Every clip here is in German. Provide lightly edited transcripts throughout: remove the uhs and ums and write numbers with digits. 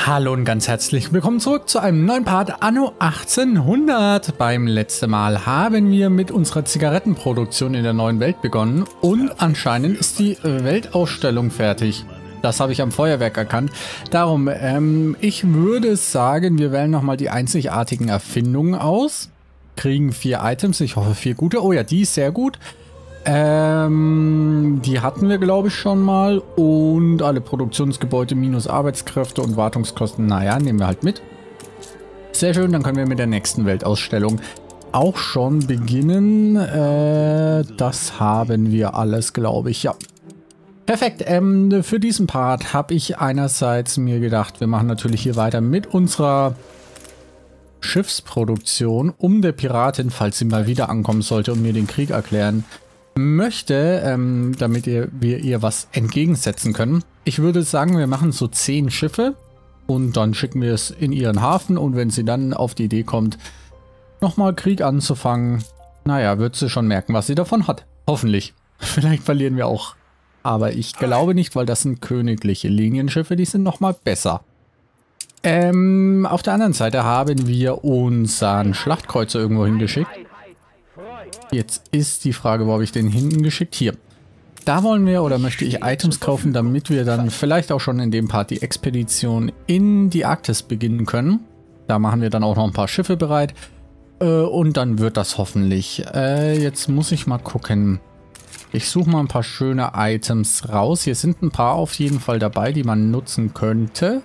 Hallo und ganz herzlich willkommen zurück zu einem neuen Part Anno 1800. Beim letzten Mal haben wir mit unserer Zigarettenproduktion in der neuen Welt begonnen und anscheinend ist die Weltausstellung fertig. Das habe ich am Feuerwerk erkannt. Darum, ich würde sagen, wir wählen nochmal die einzigartigen Erfindungen aus. Kriegen 4 Items, ich hoffe 4 gute. Oh ja, die ist sehr gut. Die hatten wir, glaube ich, schon mal. Und alle Produktionsgebäude minus Arbeitskräfte und Wartungskosten. Naja, nehmen wir halt mit. Sehr schön, dann können wir mit der nächsten Weltausstellung auch schon beginnen. Das haben wir alles, glaube ich, ja. Perfekt, für diesen Part habe ich einerseits mir gedacht, wir machen natürlich hier weiter mit unserer Schiffsproduktion, um der Piratin, falls sie mal wieder ankommen sollte und mir den Krieg erklären möchte, damit wir ihr was entgegensetzen können. Ich würde sagen, wir machen so 10 Schiffe und dann schicken wir es in ihren Hafen und wenn sie dann auf die Idee kommt, nochmal Krieg anzufangen, naja, wird sie schon merken, was sie davon hat. Hoffentlich. Vielleicht verlieren wir auch. Aber ich glaube nicht, weil das sind königliche Linienschiffe, die sind nochmal besser. Auf der anderen Seite haben wir unseren Schlachtkreuzer irgendwo hingeschickt. Jetzt ist die Frage, wo habe ich den hinten geschickt? Hier. Da wollen wir oder möchte ich Items kaufen, damit wir dann vielleicht auch schon in dem Part die Expedition in die Arktis beginnen können. Da machen wir dann auch noch ein paar Schiffe bereit. Und dann wird das hoffentlich. Jetzt muss ich mal gucken. Ich suche mal ein paar schöne Items raus. Hier sind ein paar auf jeden Fall dabei, die man nutzen könnte.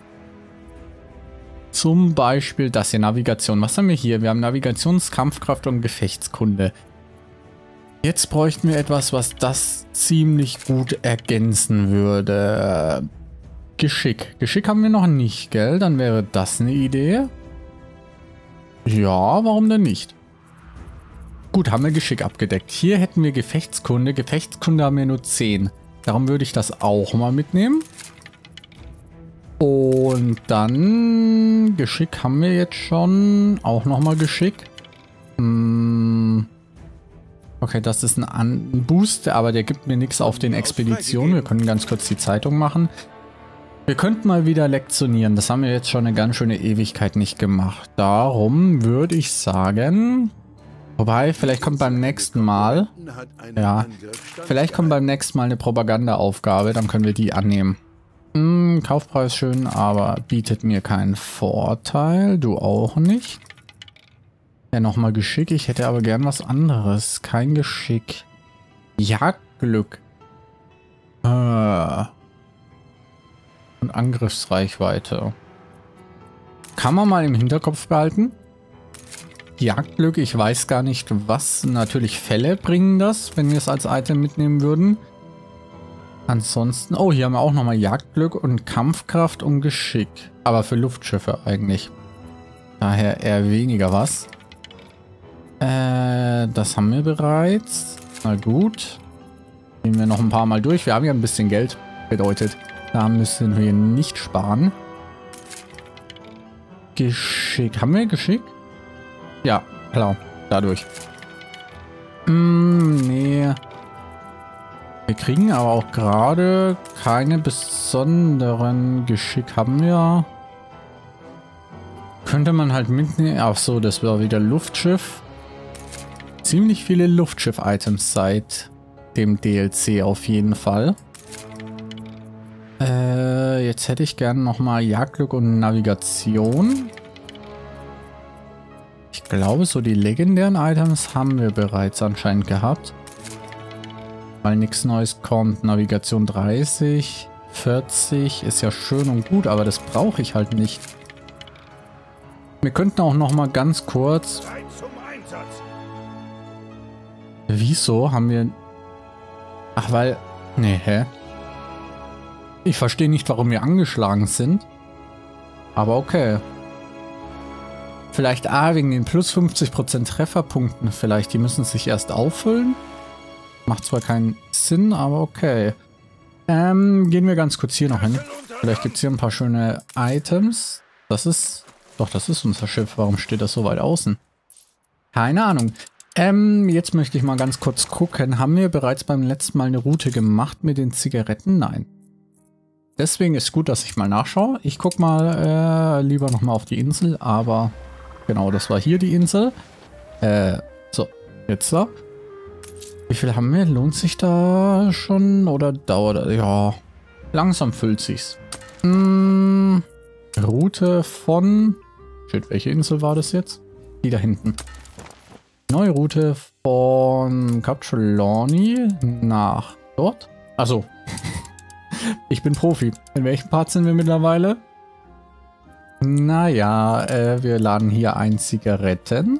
Zum Beispiel das hier, Navigation. Was haben wir hier? Wir haben Navigations-, Kampfkraft und Gefechtskunde. Jetzt bräuchten wir etwas, was das ziemlich gut ergänzen würde. Geschick. Geschick haben wir noch nicht, gell? Dann wäre das eine Idee. Ja, warum denn nicht? Gut, haben wir Geschick abgedeckt. Hier hätten wir Gefechtskunde. Gefechtskunde haben wir nur 10. Darum würde ich das auch mal mitnehmen. Und dann Geschick haben wir jetzt schon. Auch nochmal Geschick. Okay, das ist ein Boost, aber der gibt mir nichts auf den Expeditionen. Wir können ganz kurz die Zeitung machen. Wir könnten mal wieder lektionieren. Das haben wir jetzt schon eine ganz schöne Ewigkeit nicht gemacht. Darum würde ich sagen... Wobei, vielleicht kommt beim nächsten Mal... Ja, vielleicht kommt beim nächsten Mal eine Propagandaaufgabe. Dann können wir die annehmen. Kaufpreis schön, aber bietet mir keinen Vorteil. Du auch nicht. Ja, nochmal Geschick. Ich hätte aber gern was anderes. Kein Geschick. Jagdglück. Und Angriffsreichweite. Kann man mal im Hinterkopf behalten. Jagdglück, ich weiß gar nicht was. Natürlich Fälle bringen das, wenn wir es als Item mitnehmen würden. Ansonsten, oh, hier haben wir auch nochmal Jagdglück und Kampfkraft und Geschick. Aber für Luftschiffe eigentlich. Daher eher weniger was. Das haben wir bereits. Na gut. Gehen wir noch ein paar Mal durch. Wir haben ja ein bisschen Geld. Bedeutet, da müssen wir nicht sparen. Geschick. Haben wir Geschick? Ja, klar. Dadurch. Nee. Wir kriegen aber auch gerade keine besonderen Geschick. Haben wir. Könnte man halt mitnehmen. Ach so, das war wieder Luftschiff. Ziemlich viele Luftschiff-Items seit dem DLC auf jeden Fall. Jetzt hätte ich gerne nochmal Jagdglück und Navigation. Ich glaube, so die legendären Items haben wir bereits anscheinend gehabt. Weil nichts Neues kommt. Navigation 30, 40 ist ja schön und gut, aber das brauche ich halt nicht. Wir könnten auch nochmal ganz kurz... Wieso haben wir... Ach, weil... Nee, hä? Ich verstehe nicht, warum wir angeschlagen sind. Aber okay. Vielleicht, wegen den plus 50% Trefferpunkten vielleicht. Die müssen sich erst auffüllen. Macht zwar keinen Sinn, aber okay. Gehen wir ganz kurz hier noch hin. Vielleicht gibt es hier ein paar schöne Items. Das ist... Doch, das ist unser Schiff. Warum steht das so weit außen? Keine Ahnung. Jetzt möchte ich mal ganz kurz gucken. Haben wir bereits beim letzten Mal eine Route gemacht mit den Zigaretten? Nein. Deswegen ist gut, dass ich mal nachschaue. Ich guck mal lieber nochmal auf die Insel, aber genau, das war hier die Insel. So, jetzt da. Wie viel haben wir? Lohnt sich da schon oder dauert das? Ja, langsam füllt sich's. Route von... Shit, welche Insel war das jetzt? Die da hinten. Neue Route von Cap Trelawney nach dort. Achso. Ich bin Profi. In welchem Part sind wir mittlerweile? Naja, wir laden hier ein Zigaretten.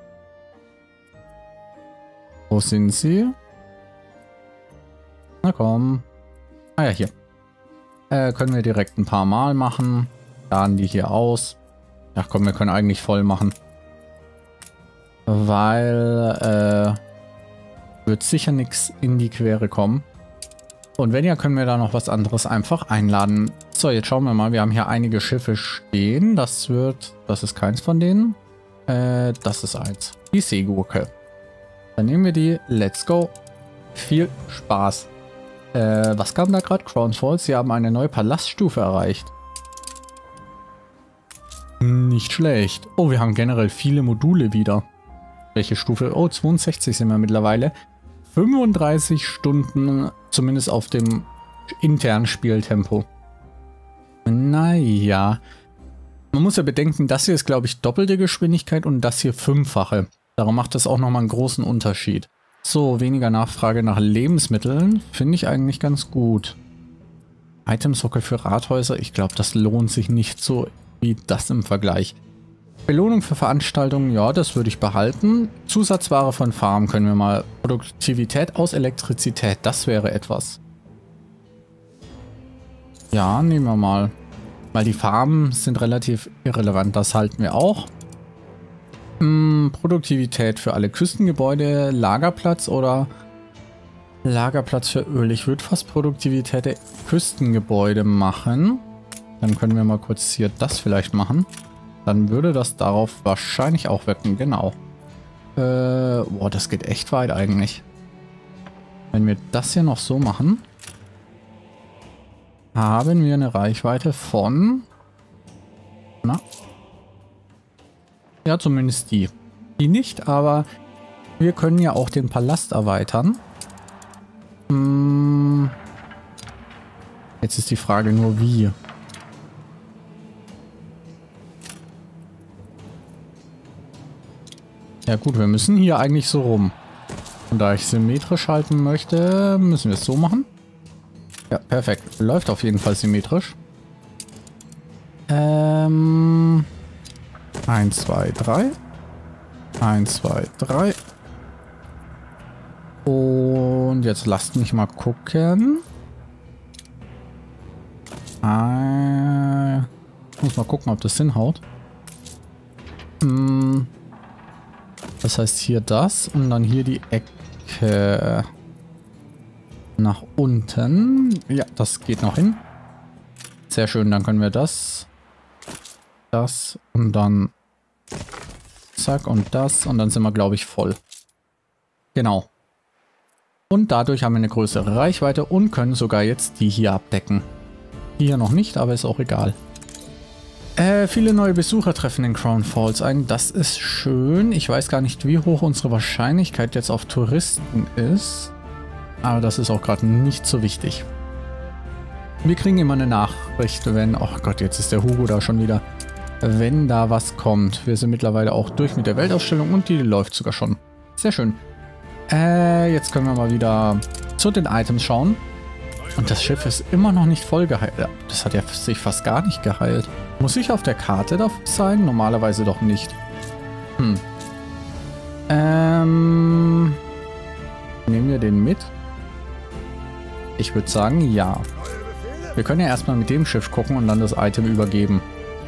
Wo sind sie? Na komm. Ah ja, hier. Können wir direkt ein paar Mal machen. Laden die hier aus. Ach komm, wir können eigentlich voll machen. Weil wird sicher nichts in die Quere kommen. Und wenn ja, können wir da noch was anderes einfach einladen. So, jetzt schauen wir mal. Wir haben hier einige Schiffe stehen. Das ist keins von denen. Das ist eins. Die Seegurke. Dann nehmen wir die. Let's go. Viel Spaß. Was kam da gerade? Crown Falls. Sie haben eine neue Palaststufe erreicht. Nicht schlecht. Oh, wir haben generell viele Module wieder. Welche Stufe? Oh, 62 sind wir mittlerweile. 35 Stunden, zumindest auf dem internen Spieltempo. Naja. Man muss ja bedenken, das hier ist, glaube ich, doppelte Geschwindigkeit und das hier fünffache. Darum macht das auch nochmal einen großen Unterschied. So, weniger Nachfrage nach Lebensmitteln finde ich eigentlich ganz gut. Itemsockel für Rathäuser, ich glaube, das lohnt sich nicht so wie das im Vergleich. Belohnung für Veranstaltungen, ja, das würde ich behalten. Zusatzware von Farm können wir mal. Produktivität aus Elektrizität, das wäre etwas. Ja, nehmen wir mal. Weil die Farmen sind relativ irrelevant, das halten wir auch. Produktivität für alle Küstengebäude, Lagerplatz oder Lagerplatz für Öl. Ich würde fast Produktivität der Küstengebäude machen. Dann können wir mal kurz hier das vielleicht machen. Dann würde das darauf wahrscheinlich auch wirken, genau. Boah, das geht echt weit eigentlich. Wenn wir das hier noch so machen, haben wir eine Reichweite von... Na? Ja, zumindest die. Die nicht, aber wir können ja auch den Palast erweitern. Jetzt ist die Frage nur wie. Ja gut, wir müssen hier eigentlich so rum. Und da ich symmetrisch halten möchte, müssen wir es so machen. Ja, perfekt. Läuft auf jeden Fall symmetrisch. 1, 2, 3. 1, 2, 3. Und jetzt lasst mich mal gucken. Ich muss mal gucken, ob das hinhaut. Das heißt hier das und dann hier die Ecke nach unten. Ja, das geht noch hin. Sehr schön, dann können wir das und dann zack und das und dann sind wir, glaube ich, voll. Genau. Und dadurch haben wir eine größere Reichweite und können sogar jetzt die hier abdecken. Die hier noch nicht, aber ist auch egal. Viele neue Besucher treffen in Crown Falls ein. Das ist schön. Ich weiß gar nicht, wie hoch unsere Wahrscheinlichkeit jetzt auf Touristen ist. Aber das ist auch gerade nicht so wichtig. Wir kriegen immer eine Nachricht, wenn... Oh Gott, jetzt ist der Hugo da schon wieder. Wenn da was kommt. Wir sind mittlerweile auch durch mit der Weltausstellung und die läuft sogar schon. Sehr schön. Jetzt können wir mal wieder zu den Items schauen. Und das Schiff ist immer noch nicht voll geheilt. Das hat ja sich fast gar nicht geheilt. Muss ich auf der Karte da sein? Normalerweise doch nicht. Nehmen wir den mit? Ich würde sagen, ja. Wir können ja erstmal mit dem Schiff gucken und dann das Item übergeben.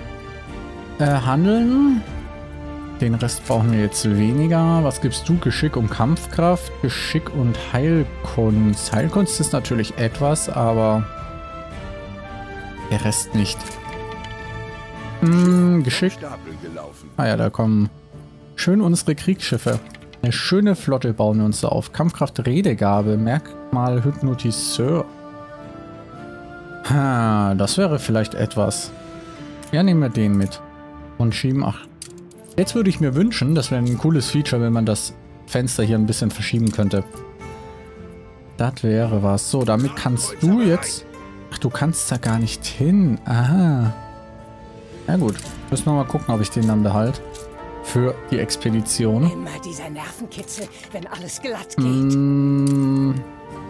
Handeln. Den Rest brauchen wir jetzt weniger. Was gibst du? Geschick und Kampfkraft, Geschick und Heilkunst. Heilkunst ist natürlich etwas, aber der Rest nicht. Geschick. Ah ja, da kommen schön unsere Kriegsschiffe. Eine schöne Flotte bauen wir uns da auf. Kampfkraft, Redegabe, Merkmal, Hypnotiseur. Das wäre vielleicht etwas. Ja, nehmen wir den mit. Und schieben. Ach. Jetzt würde ich mir wünschen, das wäre ein cooles Feature, wenn man das Fenster hier ein bisschen verschieben könnte. Das wäre was. So, damit kannst du jetzt... Ach, du kannst da gar nicht hin. Aha. Ja gut. Müssen wir mal gucken, ob ich den dann behalte. Für die Expedition. Immer dieser Nervenkitzel, wenn alles glatt geht.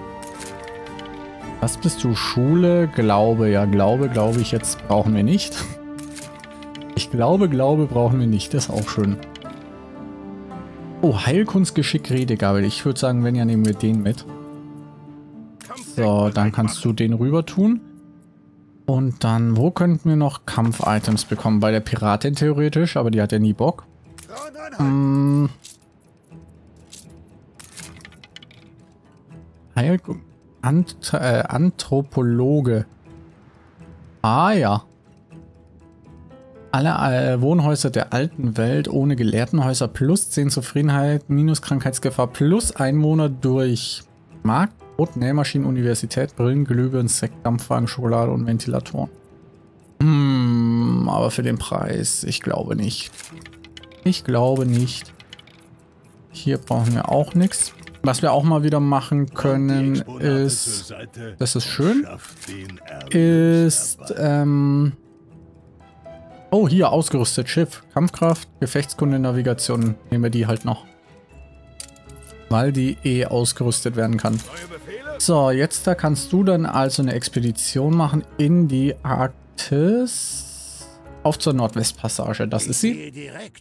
Was bist du? Schule? Glaube. Ja, glaube ich jetzt brauchen wir nicht. Ich glaube brauchen wir nicht. Das ist auch schön. Oh, Heilkunst, Geschick, Redegabel. Ich würde sagen, wenn ja, nehmen wir den mit. So, dann kannst du den rüber tun. Und dann, wo könnten wir noch Kampf-Items bekommen? Bei der Piratin theoretisch, aber die hat ja nie Bock. Anthropologe. Ah ja. Alle Wohnhäuser der alten Welt ohne Gelehrtenhäuser plus 10 Zufriedenheit, minus Krankheitsgefahr, plus Einwohner durch Markt, Brot, Nähmaschinen, Universität, Brillen, Glühbirnen, Sekt, Dampfwagen, Schokolade und Ventilatoren. Aber für den Preis, ich glaube nicht. Ich glaube nicht. Hier brauchen wir auch nichts. Was wir auch mal wieder machen können ist, das ist schön, ist, oh, hier, ausgerüstet Schiff, Kampfkraft, Gefechtskunde, Navigation, nehmen wir die halt noch. Weil die eh ausgerüstet werden kann. So, jetzt da kannst du dann also eine Expedition machen in die Arktis. Auf zur Nordwestpassage, das ist sie.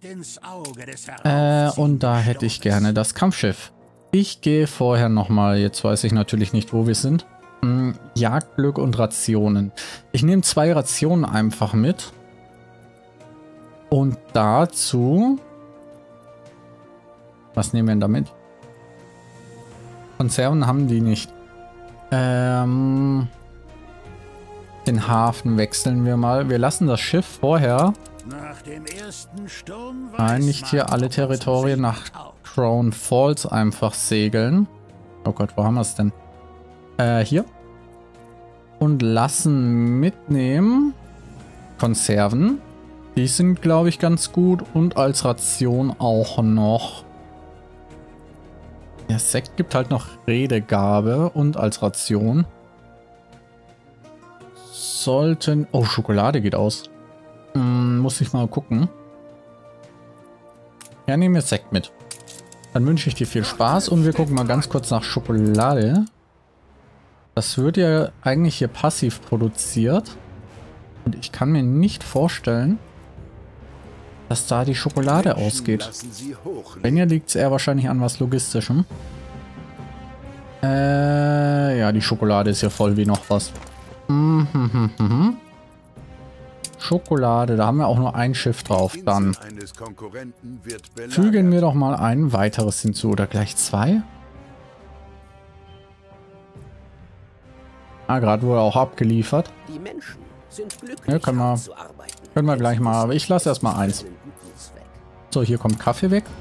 Und da hätte ich gerne das Kampfschiff. Ich gehe vorher nochmal, jetzt weiß ich natürlich nicht, wo wir sind. Jagdglück und Rationen. Ich nehme 2 Rationen einfach mit. Und dazu... Was nehmen wir denn damit? Konserven haben die nicht. Den Hafen wechseln wir mal. Wir lassen das Schiff vorher. Nach dem ersten Sturm Nein, nicht hier alle Territorien nach Crown Falls einfach segeln. Oh Gott, wo haben wir es denn? Hier. Und lassen mitnehmen Konserven. Die sind, glaube ich, ganz gut. Und als Ration auch noch. Der Sekt gibt halt noch Redegabe und als Ration. Sollten... Oh, Schokolade geht aus. Muss ich mal gucken. Ja, nehmen wir Sekt mit. Dann wünsche ich dir viel Spaß und wir gucken mal ganz kurz nach Schokolade. Das wird ja eigentlich hier passiv produziert. Und ich kann mir nicht vorstellen, dass da die Schokolade ausgeht. Wenn ja, liegt es eher wahrscheinlich an was Logistischem. Ja, die Schokolade ist ja voll wie noch was. Schokolade, da haben wir auch nur ein Schiff drauf. Dann fügen wir doch mal ein weiteres hinzu. Oder gleich 2? Ah, gerade wurde auch abgeliefert. Die Menschen sind glücklich, Ja, können wir gleich mal. Aber ich lasse erstmal 1. So, hier kommt Kaffee weg.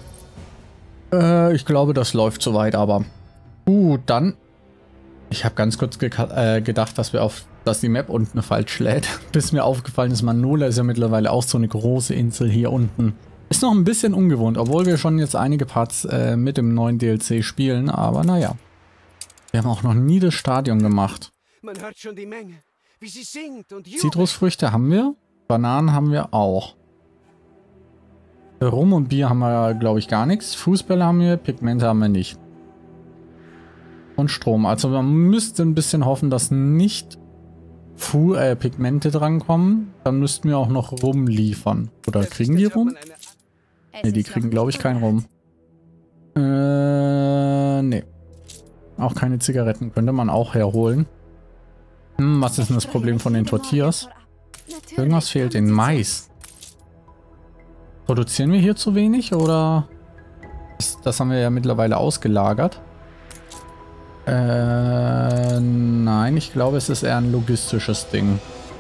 Ich glaube, das läuft soweit, aber... dann... Ich habe ganz kurz gedacht, dass die Map unten falsch lädt. Bis mir aufgefallen ist, Manola ist ja mittlerweile auch so eine große Insel hier unten. Ist noch ein bisschen ungewohnt, obwohl wir schon jetzt einige Parts mit dem neuen DLC spielen, aber naja. Wir haben auch noch nie das Stadion gemacht. Man hört schon die Menge, wie sie singt und jubelt. Zitrusfrüchte haben wir, Bananen haben wir auch. Rum und Bier haben wir, glaube ich, gar nichts. Fußbälle haben wir, Pigmente haben wir nicht. Und Strom. Also man müsste ein bisschen hoffen, dass nicht Pigmente drankommen. Dann müssten wir auch noch Rum liefern. Oder kriegen die Rum? Ne, die kriegen, glaube ich, keinen Rum. Ne. Auch keine Zigaretten könnte man auch herholen. Was ist denn das Problem von den Tortillas? Irgendwas fehlt, den Mais. Produzieren wir hier zu wenig oder? Das haben wir ja mittlerweile ausgelagert. Nein, ich glaube, es ist eher ein logistisches Ding.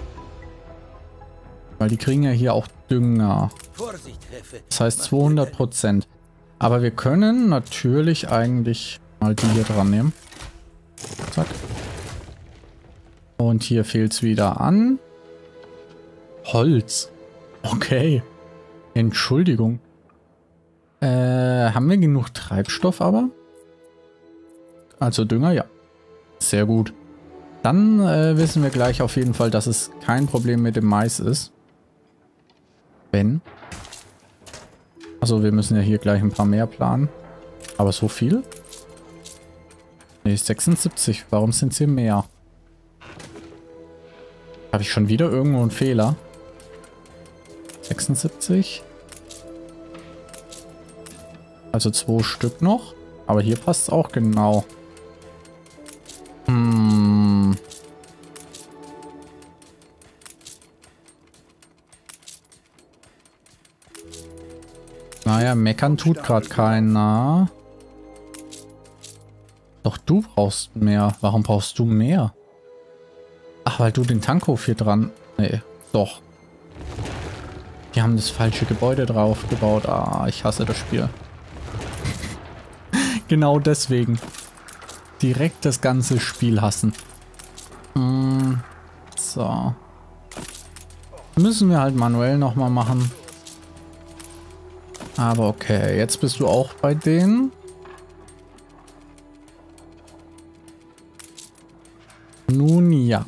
Weil die kriegen ja hier auch Dünger. Das heißt 200%. Aber wir können natürlich eigentlich mal die hier dran nehmen. Zack. Und hier fehlt es wieder an Holz. Okay. Entschuldigung. Haben wir genug Treibstoff aber? Also Dünger, ja. Sehr gut. Dann wissen wir gleich auf jeden Fall, dass es kein Problem mit dem Mais ist. Wenn. Also wir müssen ja hier gleich ein paar mehr planen. Aber so viel? Ne, 76. Warum sind es hier mehr? Habe ich schon wieder irgendwo einen Fehler? 76. Also 2 Stück noch. Aber hier passt es auch genau. Naja, meckern tut gerade keiner. Doch du brauchst mehr. Warum brauchst du mehr? Ach, weil du den Tankhof hier dran... Nee, doch. Die haben das falsche Gebäude drauf gebaut. Ah, ich hasse das Spiel. Genau deswegen. Direkt das ganze Spiel hassen. So. Müssen wir halt manuell nochmal machen. Aber okay, jetzt bist du auch bei denen. Nun ja.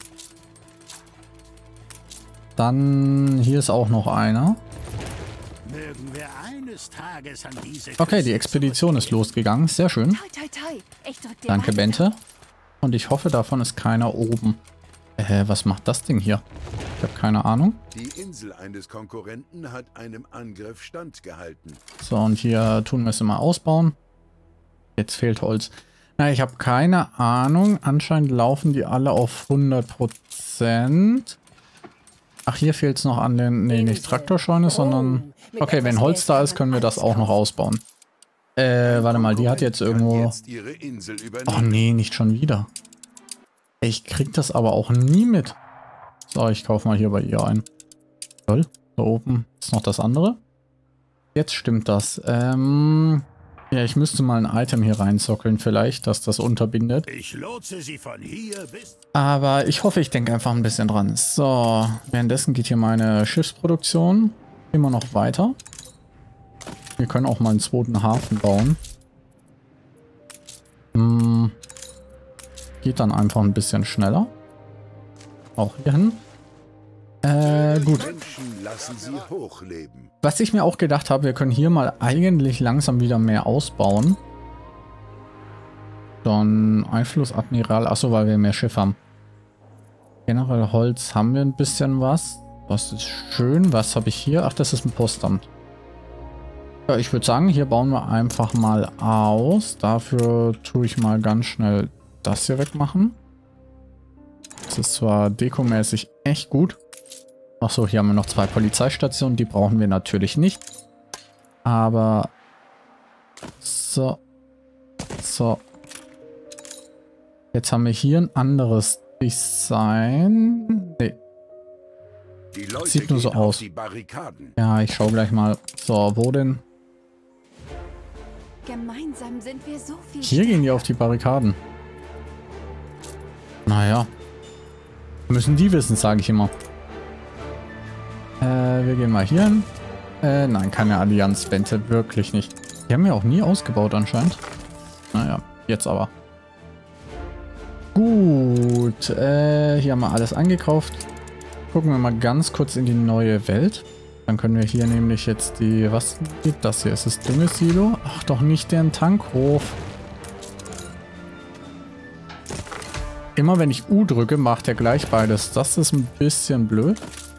Dann hier ist auch noch einer. Mögen wir eines Tages an diese Okay, die Expedition ist losgegangen. Sehr schön. Toi, toi, toi. Ich drück dir Danke, beide Bente. Und ich hoffe, davon ist keiner oben. Was macht das Ding hier? Ich habe keine Ahnung. Die Insel eines Konkurrenten hat einem Angriff standgehalten. So, und hier tun wir es immer ausbauen. Jetzt fehlt Holz. Na, ich habe keine Ahnung. Anscheinend laufen die alle auf 100%. Ach, hier fehlt es noch an den... Nee, nicht Traktorscheune, sondern... Okay, wenn Holz da ist, können wir das auch noch ausbauen. Warte mal, die hat jetzt irgendwo... Oh nee, nicht schon wieder. Ich krieg das aber auch nie mit. So, ich kaufe mal hier bei ihr ein. Toll. Da oben ist noch das andere. Jetzt stimmt das. Ja, ich müsste mal ein Item hier reinsockeln vielleicht, dass das unterbindet. Ich lotse sie von hier bis... Aber ich hoffe, ich denke einfach ein bisschen dran. So, währenddessen geht hier meine Schiffsproduktion immer noch weiter. Wir können auch mal einen zweiten Hafen bauen. Geht dann einfach ein bisschen schneller. Auch hier hin. Gut. Menschen lassen sie hochleben. Was ich mir auch gedacht habe, wir können hier mal eigentlich langsam wieder mehr ausbauen. Dann Einflussadmiral. Achso, weil wir mehr Schiff haben. Generell Holz haben wir ein bisschen was. Das ist schön. Was habe ich hier? Ach, das ist ein Postamt. Ja, ich würde sagen, hier bauen wir einfach mal aus. Dafür tue ich mal ganz schnell das hier wegmachen. Das ist zwar dekomäßig echt gut. Achso, hier haben wir noch 2 Polizeistationen. Die brauchen wir natürlich nicht. Aber... So. So. Jetzt haben wir hier ein anderes Design. Nee. Die Leute Sieht nur so gehen auf aus. die Barrikaden. Ja, ich schaue gleich mal. So, wo denn? Gemeinsam sind wir so viel. Hier gehen die auf die Barrikaden. Naja. Müssen die wissen, sage ich immer. Wir gehen mal hier hin. Nein, keine Allianz, Bente, wirklich nicht. Die haben ja auch nie ausgebaut anscheinend. Naja, jetzt aber. Gut, hier haben wir alles eingekauft. Gucken wir mal ganz kurz in die neue Welt. Dann können wir hier nämlich jetzt die... Was geht das hier? Ist das Düngesilo? Ach, doch nicht deren Tankhof. Immer wenn ich U drücke, macht er gleich beides. Das ist ein bisschen blöd.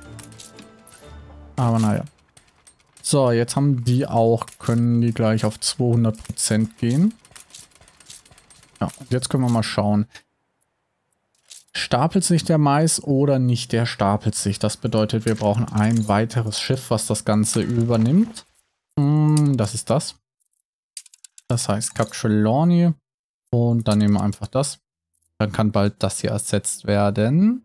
Aber naja. So, jetzt haben die auch, können die gleich auf 200% gehen. Ja, und jetzt können wir mal schauen. Stapelt sich der Mais oder nicht? Der stapelt sich. Das bedeutet, wir brauchen ein weiteres Schiff, was das Ganze übernimmt. Das ist das. Das heißt Cap Trelawney. Und dann nehmen wir einfach das. Dann kann bald das hier ersetzt werden.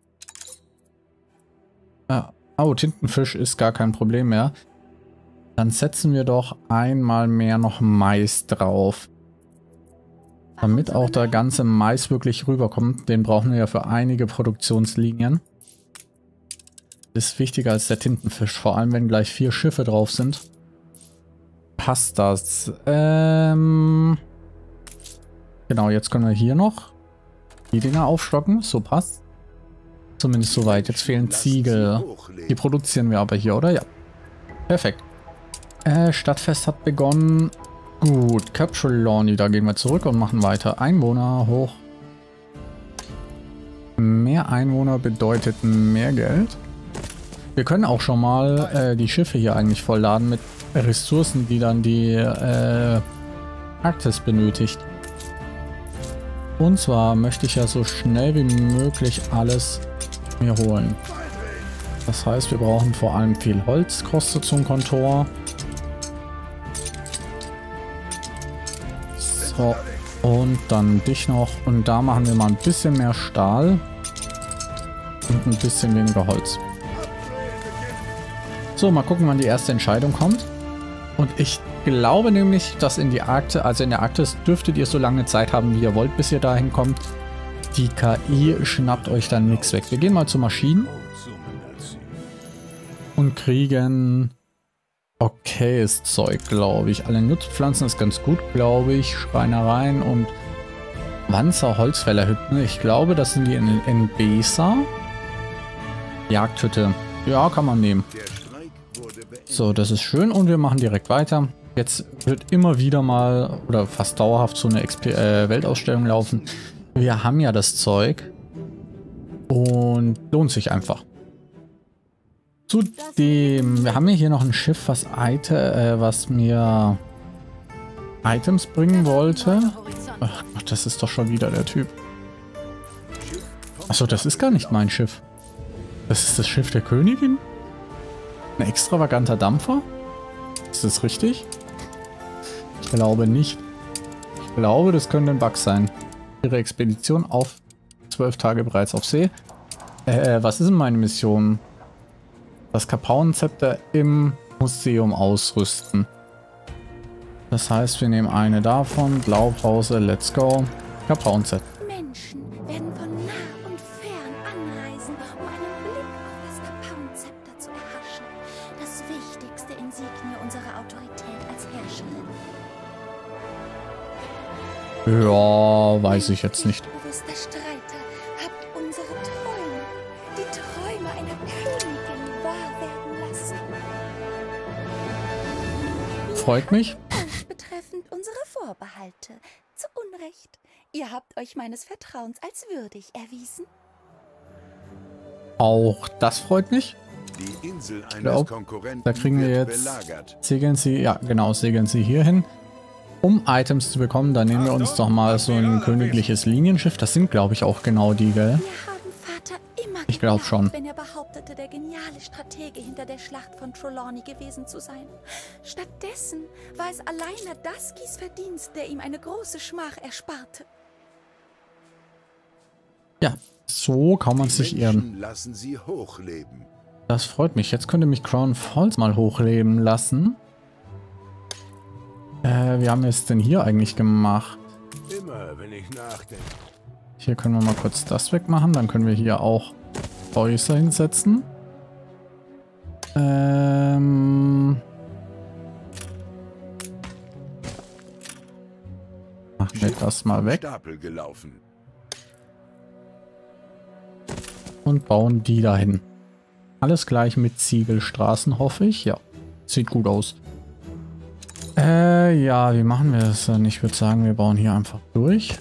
Ja. Oh, Tintenfisch ist gar kein Problem mehr. Dann setzen wir doch einmal mehr noch Mais drauf. Damit auch der ganze Mais wirklich rüberkommt. Den brauchen wir ja für einige Produktionslinien. Ist wichtiger als der Tintenfisch. Vor allem, wenn gleich 4 Schiffe drauf sind. Passt das? Genau, jetzt können wir hier noch die Dinger aufstocken. So passt. Zumindest soweit. Jetzt fehlen Ziegel. Die produzieren wir aber hier, oder? Ja. Perfekt. Stadtfest hat begonnen. Gut, Capsuloni, da gehen wir zurück und machen weiter. Einwohner hoch. Mehr Einwohner bedeutet mehr Geld. Wir können auch schon mal die Schiffe hier eigentlich vollladen mit Ressourcen, die dann die Arktis benötigt. Und zwar möchte ich ja so schnell wie möglich alles mir holen. Das heißt, wir brauchen vor allem viel Holz, kostet zum Kontor. So, und dann dich noch. Und da machen wir mal ein bisschen mehr Stahl. Und ein bisschen weniger Holz. So, mal gucken, wann die erste Entscheidung kommt. Und ich glaube nämlich, dass in die Arktis, also in der Arktis, dürftet ihr so lange Zeit haben, wie ihr wollt, bis ihr dahin kommt. Die KI schnappt euch dann nichts weg. Wir gehen mal zu Maschinen. Und kriegen okayes Zeug, glaube ich. Alle Nutzpflanzen ist ganz gut, glaube ich. Schreinereien und Wanzer, Holzfällerhütten. Ich glaube, das sind die in Besa. Jagdhütte. Ja, kann man nehmen. So, das ist schön und wir machen direkt weiter. Jetzt wird immer wieder mal oder fast dauerhaft so eine Weltausstellung laufen. Wir haben ja das Zeug und lohnt sich einfach. Zudem, wir haben ja hier noch ein Schiff, was mir Items bringen wollte. Ach Gott, das ist doch schon wieder der Typ. Achso, das ist gar nicht mein Schiff. Das ist das Schiff der Königin? Ein extravaganter Dampfer? Ist das richtig? Ich glaube nicht. Ich glaube, das könnte ein Bug sein. Ihre Expedition auf 12 Tage bereits auf See. Was ist denn meine Mission? Das Kapauenzepter im Museum ausrüsten. Das heißt, wir nehmen eine davon. Blaupause, let's go. Kapauenzepter. Menschen werden von nah und fern anreisen, um einen Blick auf das Kapauenzepter zu erhaschen. Das wichtigste Insignie unserer Autorität als Herrscherin. Ja, weiß ich jetzt nicht. Bewusster Streiter, habt unsere Träume, die Träume einer Königin wahr werden lassen. Freut mich. Betreffend unsere Vorbehalte. Zu Unrecht. Ihr habt euch meines Vertrauens als würdig erwiesen. Auch das freut mich. Die Insel eines Glaub, Konkurrenten da kriegen wir wird jetzt, belagert. segeln Sie, ja genau, segeln Sie hier hin. Um Items zu bekommen, dann nehmen wir uns doch mal so ein königliches Linienschiff. Das sind, glaube ich, auch genau die, gell? Wir haben Vater immer Ich glaube geglaubt, schon. wenn er behauptete, der geniale Stratege hinter der Schlacht von Trelawney gewesen zu sein. Stattdessen war es allein Nadaskis Verdienst, der ihm eine große Schmach ersparte. Ja, so kann man sich irren. Menschen lassen sie hochleben. Das freut mich. Jetzt könnte mich Crown Falls mal hochleben lassen. Wie haben wir es denn hier eigentlich gemacht? Immer, wenn ich nachdenke. Hier können wir mal kurz das wegmachen. Dann können wir hier auch Häuser hinsetzen. Machen wir das mal weg. Stapel gelaufen. Und bauen die dahin. Alles gleich mit Ziegelstraßen, hoffe ich. Ja, sieht gut aus. Ja, wie machen wir das denn? Ich würde sagen, wir bauen hier einfach durch.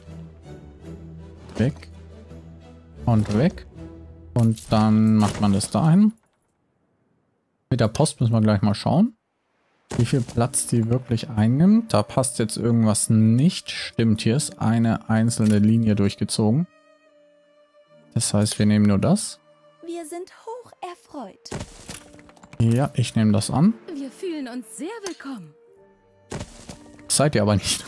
Weg. Und weg. Und dann macht man das dahin. Mit der Post müssen wir gleich mal schauen, wie viel Platz die wirklich einnimmt. Da passt jetzt irgendwas nicht. Stimmt, hier ist eine einzelne Linie durchgezogen. Das heißt, wir nehmen nur das. Wir sind hoch erfreut. Ja, ich nehme das an. Wir fühlen uns sehr willkommen. Seid ihr aber nicht.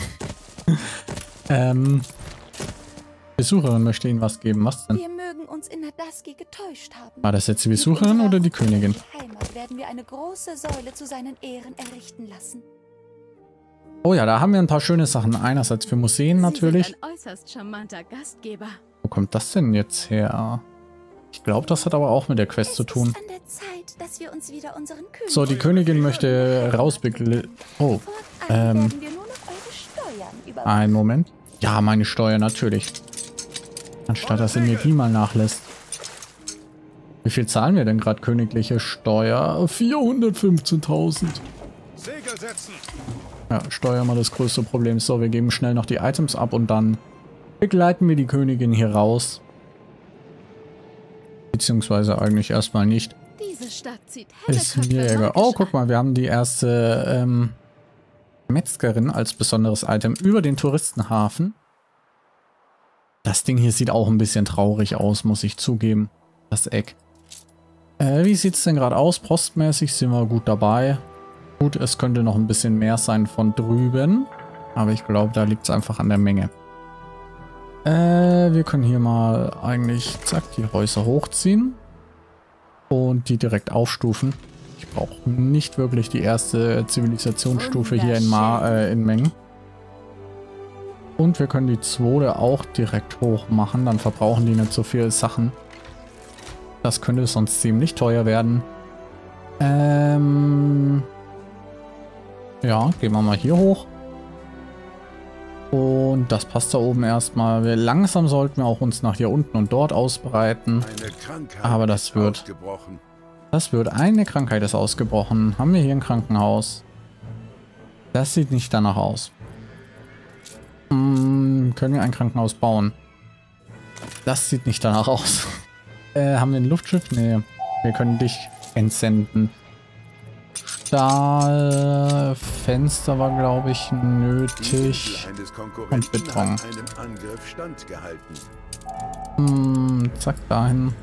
Besucherin möchte Ihnen was geben. Was denn? Wir mögen uns in Nadaski getäuscht haben. War das jetzt die Besucherin oder die Königin? Heimat werden wir eine große Säule zu seinen Ehren errichten lassen. Oh ja, da haben wir ein paar schöne Sachen. Einerseits für Museen natürlich. Sie sind ein äußerst charmanter Gastgeber. Wo kommt das denn jetzt her? Ich glaube, das hat aber auch mit der Quest zu tun. Es ist an der Zeit, dass wir uns wieder unseren König... So, die Königin möchte rausbegleiten. Oh, Werden wir nur noch eure Steuern überwachen. einen Moment. Ja, meine Steuer natürlich. Anstatt dass sie mir die mal nachlässt. Wie viel zahlen wir denn gerade königliche Steuer? 415.000. Segel setzen. Ja, Steuer mal das größte Problem. So, wir geben schnell noch die Items ab und dann begleiten wir die Königin hier raus. Beziehungsweise eigentlich erstmal nicht. Diese Stadt zieht helle Ist Köpfe mir egal. Leute Oh, guck an. mal, wir haben die erste Metzgerin als besonderes Item über den Touristenhafen. Das Ding hier sieht auch ein bisschen traurig aus, muss ich zugeben. Das Eck. Wie sieht es denn gerade aus? Postmäßig sind wir gut dabei. Gut, es könnte noch ein bisschen mehr sein von drüben. Aber ich glaube, da liegt es einfach an der Menge. Wir können hier mal eigentlich, zack, die Häuser hochziehen. Und die direkt aufstufen. Ich brauche nicht wirklich die erste Zivilisationsstufe hier in Mengen. Und wir können die zweite auch direkt hoch machen. Dann verbrauchen die nicht so viele Sachen. Das könnte sonst ziemlich teuer werden. Ja, gehen wir mal hier hoch. Und das passt da oben erstmal. Langsam sollten wir auch uns nach hier unten und dort ausbreiten. Eine Krankheit Aber das ist wird. ausgebrochen. Das wird. Eine Krankheit ist ausgebrochen. Haben wir hier ein Krankenhaus? Das sieht nicht danach aus. Können wir ein Krankenhaus bauen? Das sieht nicht danach aus. Haben wir ein Luftschiff? Nee. Wir können dich entsenden. Stahlfenster war, glaube ich, Die nötig. Insel eines Konkurrenten Und Beton. hat einem Angriff standgehalten. Zack, dahin.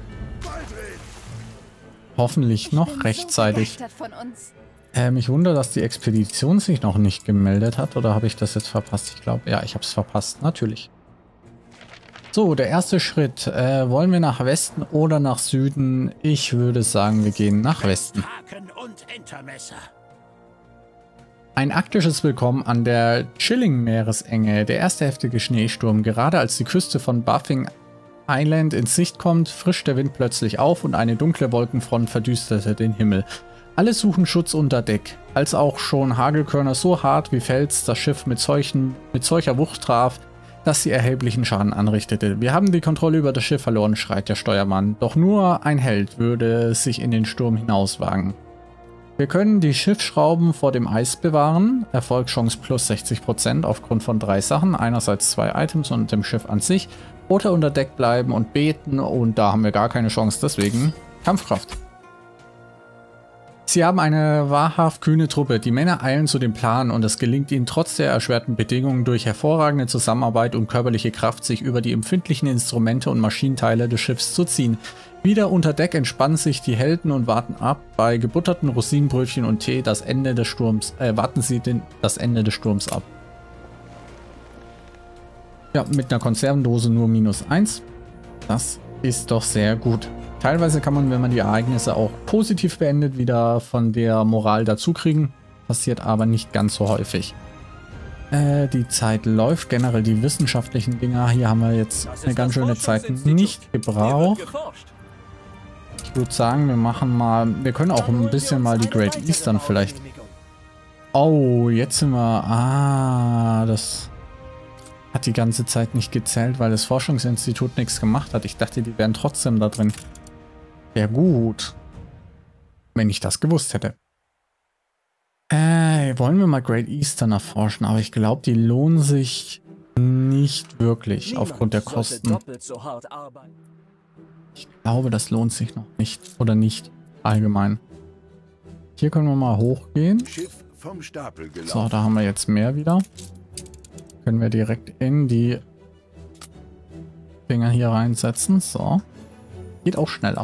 Hoffentlich noch Ich bin so rechtzeitig. begeistert von uns. Mich wundert, dass die Expedition sich noch nicht gemeldet hat. Oder habe ich das jetzt verpasst? Ich glaube, ja, ich habe es verpasst. Natürlich. So, der erste Schritt. Wollen wir nach Westen oder nach Süden? Ich würde sagen, wir gehen nach Westen. Haken und Entermesser. Ein arktisches Willkommen an der Chilling-Meeresenge. Der erste heftige Schneesturm. Gerade als die Küste von Baffin Island in Sicht kommt, frischt der Wind plötzlich auf und eine dunkle Wolkenfront verdüsterte den Himmel. Alle suchen Schutz unter Deck, als auch schon Hagelkörner so hart wie Fels das Schiff mit solcher Wucht traf, dass sie erheblichen Schaden anrichtete. Wir haben die Kontrolle über das Schiff verloren, schreit der Steuermann. Doch nur ein Held würde sich in den Sturm hinauswagen. Wir können die Schiffsschrauben vor dem Eis bewahren. Erfolgschance plus 60% aufgrund von 3 Sachen. Einerseits 2 Items und dem Schiff an sich. Oder unter Deck bleiben und beten. Und da haben wir gar keine Chance. Deswegen Kampfkraft. Sie haben eine wahrhaft kühne Truppe. Die Männer eilen zu dem Plan und es gelingt ihnen trotz der erschwerten Bedingungen durch hervorragende Zusammenarbeit und körperliche Kraft, sich über die empfindlichen Instrumente und Maschinenteile des Schiffs zu ziehen. Wieder unter Deck entspannen sich die Helden und warten ab. Bei gebutterten Rosinenbrötchen und Tee das Ende des Sturms. Warten sie das Ende des Sturms ab. Ja, mit einer Konservendose nur -1. Das ist doch sehr gut. Teilweise kann man, wenn man die Ereignisse auch positiv beendet, wieder von der Moral dazu kriegen. Passiert aber nicht ganz so häufig. Die Zeit läuft. Generell die wissenschaftlichen Dinger. Hier haben wir jetzt eine ganz schöne Zeit nicht gebraucht. Ich würde sagen, wir machen mal... Wir können auch ein bisschen mal die Great Eastern vielleicht... Oh, jetzt sind wir... Ah, das hat die ganze Zeit nicht gezählt, weil das Forschungsinstitut nichts gemacht hat. Ich dachte, die wären trotzdem da drin. Sehr gut. Wenn ich das gewusst hätte. Wollen wir mal Great Eastern erforschen, aber ich glaube, die lohnen sich nicht wirklich aufgrund der Kosten. Ich glaube, das lohnt sich noch nicht. Oder nicht allgemein. Hier können wir mal hochgehen. Schiff vom Stapel gelaufen. So, da haben wir jetzt mehr wieder. Können wir direkt in die Dinger hier reinsetzen. So. Geht auch schneller.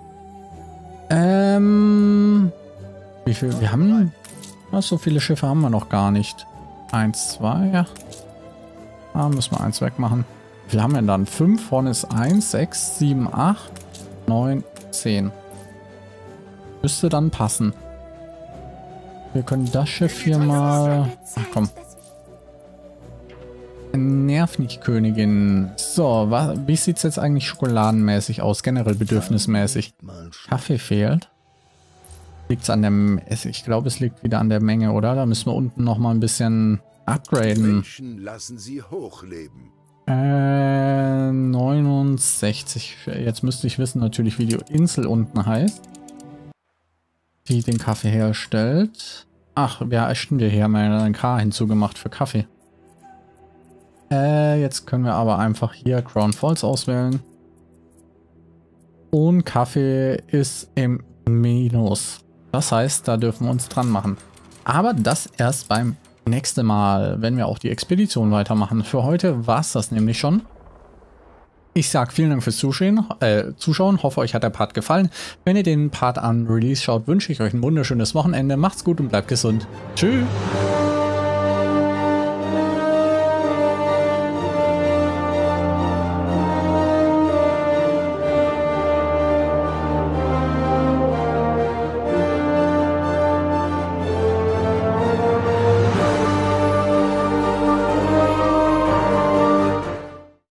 Wie viel? Wir haben... So viele Schiffe haben wir noch gar nicht. 1, 2. Ja. Ah, müssen wir 1 wegmachen. Wie viel haben wir denn dann? 5, vorne ist 1, 6, 7, 8, 9, 10. Müsste dann passen. Wir können das Schiff hier mal... Ach komm. Nerv nicht, Königin. So, wie sieht es jetzt eigentlich schokoladenmäßig aus? Generell bedürfnismäßig. Kaffee fehlt. Liegt es an der... Ich glaube, es liegt wieder an der Menge, oder? Da müssen wir unten nochmal ein bisschen upgraden. Menschen lassen sie hochleben. 69. Jetzt müsste ich wissen natürlich, wie die Insel unten heißt. Die den Kaffee herstellt. Ach, ja, stimmt ja, hier haben wir ein K hinzugemacht für Kaffee. Jetzt können wir aber einfach hier Crown Falls auswählen. Und Kaffee ist im Minus. Das heißt, da dürfen wir uns dran machen. Aber das erst beim nächsten Mal, wenn wir auch die Expedition weitermachen. Für heute war es das nämlich schon. Ich sage vielen Dank fürs Zuschauen. Hoffe, euch hat der Part gefallen. Wenn ihr den Part an Release schaut, wünsche ich euch ein wunderschönes Wochenende. Macht's gut und bleibt gesund. Tschüss.